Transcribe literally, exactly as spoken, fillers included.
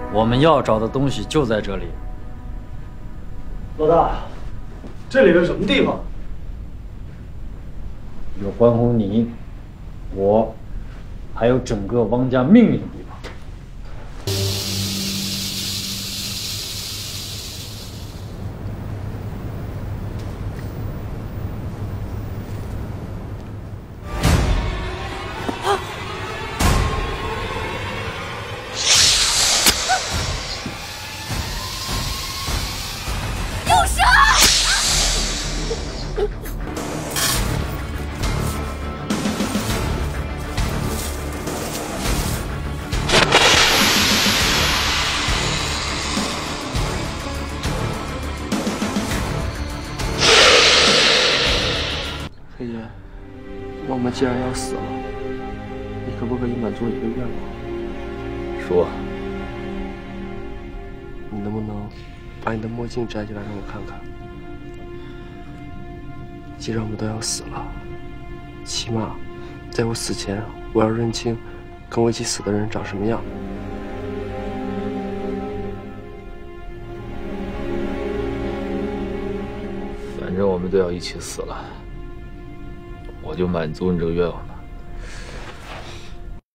我们要找的东西就在这里。 老大，这里是什么地方？ 有关乎你、我，还有整个汪家命运的地方。 黑爷，我们既然要死了，你可不可以满足我一个愿望？ 说。 你能不能把你的墨镜摘下来让我看看？既然我们都要死了，起码在我死前，我要认清跟我一起死的人长什么样。 反正我们都要一起死了。 我就满足你这个愿望吧。